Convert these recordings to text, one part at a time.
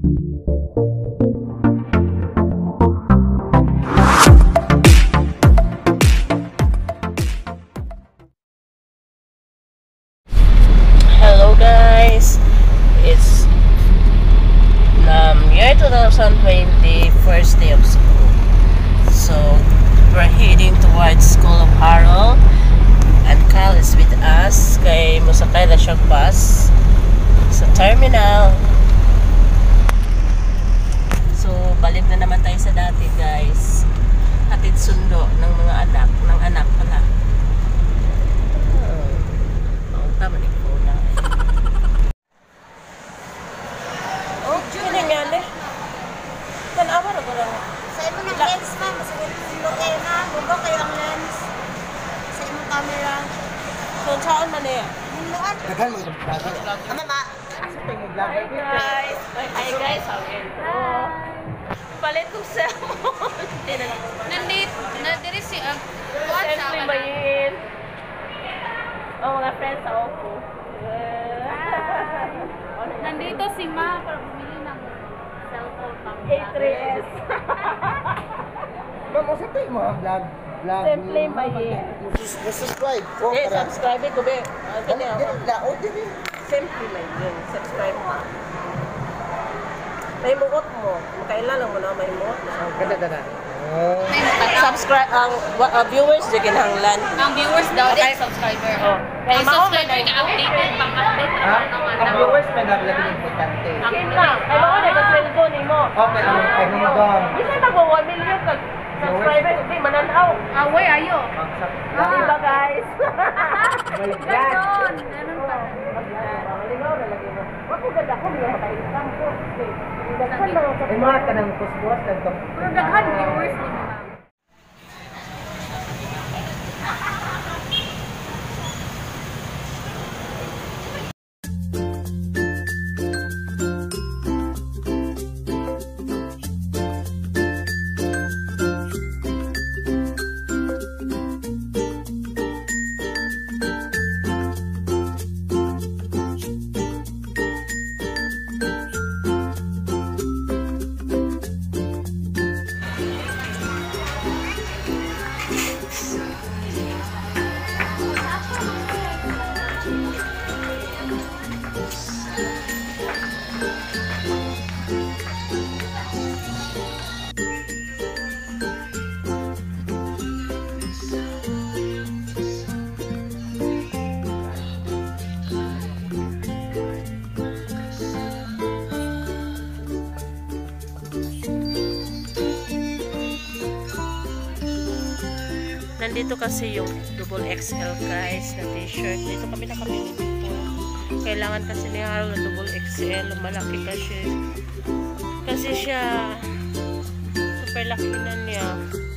Hello guys, it's year 2020, first day of school. So we're heading towards School of Harold, and Kyle is with us. Kay musakay na siyang bus sa terminal. So balik na naman tayo sa dati guys. Hatid sundo ng mga anak, ng anak pala. Tama ni ko na. Oh, kini nga ni. Tanawa ra ko lang. Sa imo ng lens ma, masagol sundo kayo na, bugo kayo ang lens. Sa imo camera. So saan man eh? Hinuan. Daghan mo yung vlog. Ama ma. Hi guys. Hi guys, how are you? Palit ko cellphone. Nandito si Siyempre mayin. Oh, mga friends sa Oppo. Nandito si Ma para bumili ng cellphone pang A3S. Ma'am, usap tayo mga vlog. Simple mayin. Subscribe. Subscribe ko be. Kani ako. Laot din. Simple mayin. Subscribe mo. May muot mo. Makailan mo na may muot na. Ganda. Subscribe ang viewers di kinahanglan. Ang viewers daw din subscriber. Oh. Kaya subscriber ka updated pang-update Ang viewers may naglagay ng importante. Kita. Ay mo na cellphone nimo. Okay, ang hingdom. Bisa magwa 1 million ka subscribers di mananaw. Away ayo. Diba guys? My God. Ganun pa. Maligaw na lagi mo. Ako ganda ko mga makaisang ko. Daghan na ako. Ay mga kanang kusbos nagtong. Pero daghan viewers din mo. Nandito kasi yung double XL guys na t-shirt. Dito kami nakabili before. Kailangan kasi ni Harold na double XL. Malaki kasi siya super laki na niya.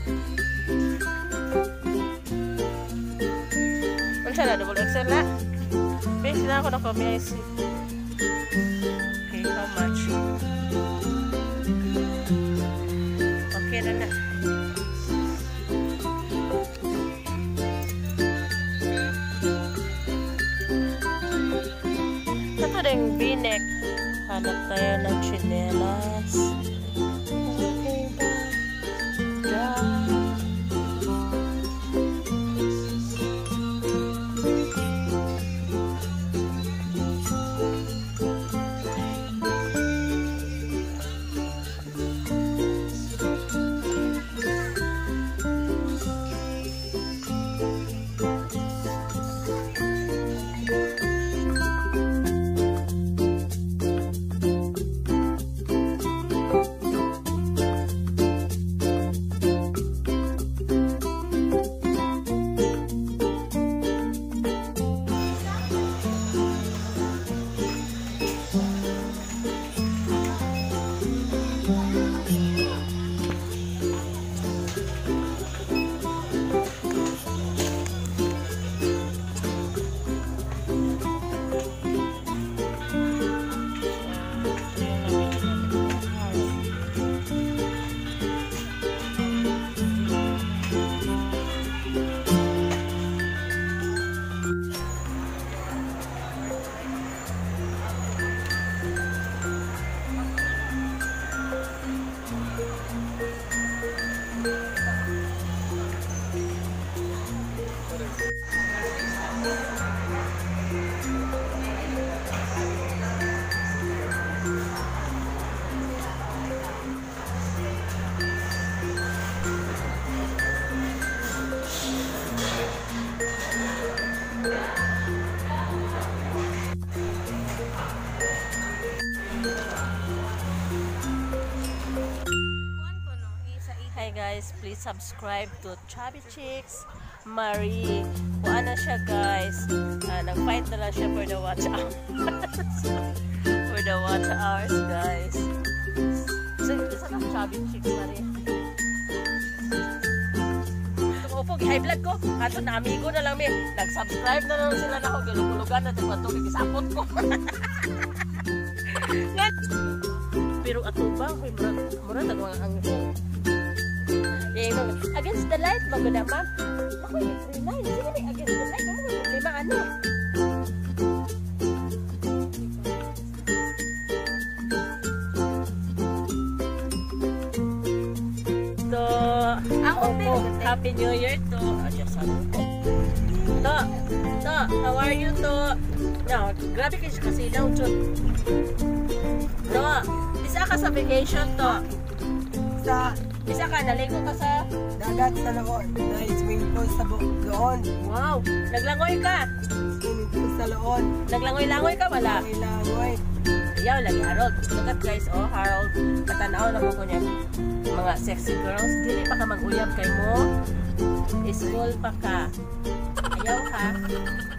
Ano siya na double XL na? Base na ako na kami. Okay, how much? Okay na na. Ito rin V-neck. Hanap tayo ng chinelas. Okay ba? Yeah. guys, please subscribe to Chubby Chicks Marie. Kuha na siya guys. Nag-fight na lang siya for the watch hours. For the watch hours guys. So, isa na Chubby Chicks Marie. Itong Oppo, high blood ko. Ato na amigo na lang may. Nag-subscribe na lang sila na ako. Galugulugan na ito. Gisapot ko. Pero ato ba? Mura nagwang ang against the light, maganda ma. Ako yung free line. Sige na, against the light. Ano yung problema? Ano? So, Oppo, Happy New Year to. To, how are you to? No, grabe kayo kasi daw to. To, isa ka sa vacation to. Isa ka, naligo ka sa dagat sa Loon. Swimming pool sa Loon. wow, naglangoy ka. Swimming pool sa Loon. Naglangoy-langoy ka wala? Langoy. Ayaw lagi Harold. Look at guys, oh Harold. Katanaw naman ko niya. Mga sexy girls, dili pa ka mag-uyab kay mo. School pa ka. Ayaw ka.